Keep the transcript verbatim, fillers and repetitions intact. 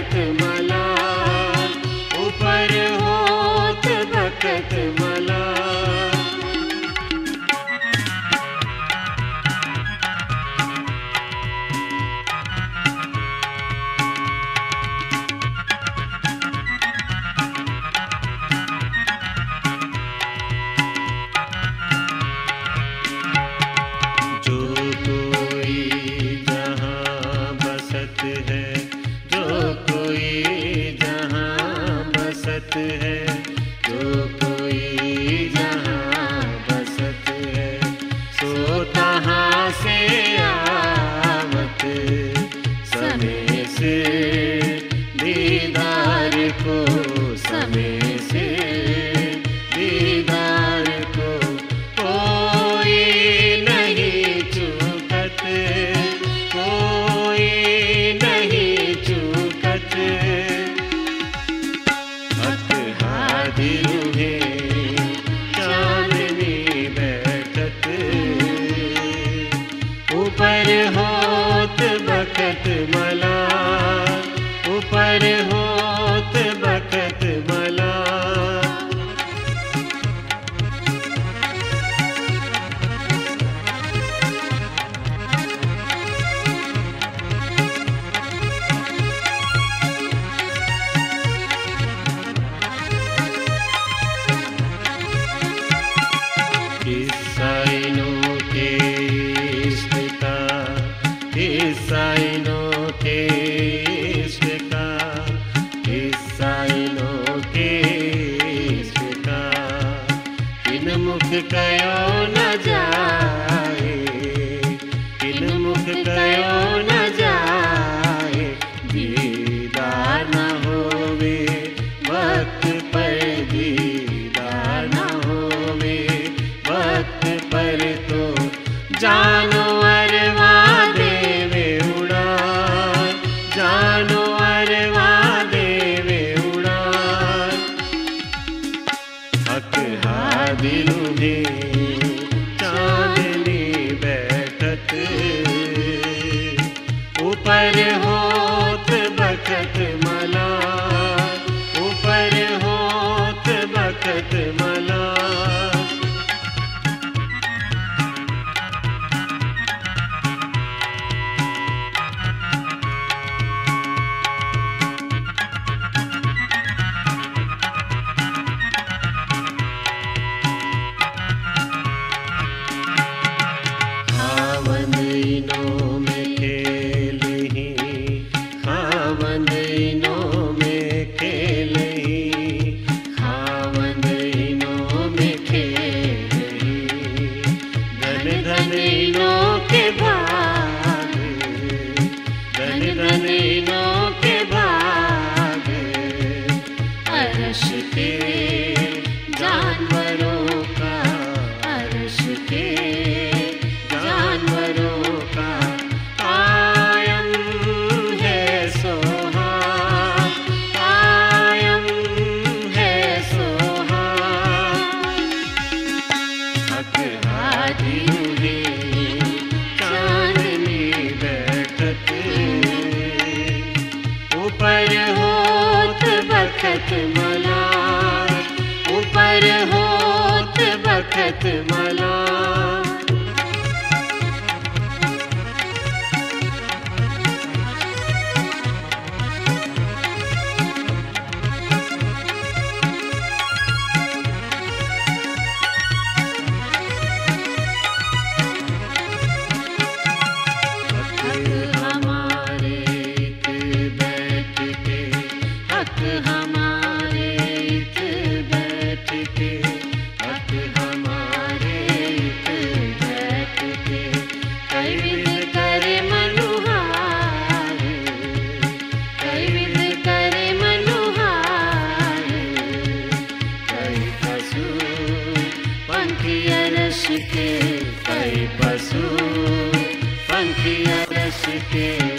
बखत मला, ऊपर होत बखत मला। है जो कोई जहाँ बसत है, सो तहाँ से आवत समय से दीदार को, समय से दीदार को कोई नहीं चूकत, कोई नहीं चूकत। दिल में चांदनी बैठत, ऊपर होत बखत मला, ऊपर होत बखत मला। ईसाइनों के इश्क का, ईसाइनों के इश्क का, ईसाइनों के इश्क का, किन मुख कयो न जाए, किन मुख कयो न जाए। दीदार न होवे वक्त पर, दीदार न होवे वक्त पर तो जानो अरवा देवे उड़ान, जानो अरवा देवे उड़ान। हक हादिल में चांदनी बैठत, ऊपर होत बखत मला, ऊपर होत बखत मला। खावंदइनों में खेल ही, खावंदइनों में खेल ही, खावंदइनों में खेल ही। धन धनइनों के भाग, धन धनइनों के भाग। अर्श के जानवरों का, अर्श के जानवरों का कायम है सोहाग, कायम है सोहाग। हक हादिल में चांदनी बैठत, ऊपर होत बखत मला, ऊपर होत बखत मला। हमारे इत बैठ के, हक हमारे इत बैठ के, कई विध करे मनुहार, कई विध करे मनुहार। कई पशु पंखी अरश के, कई पशु पंखी अरश के।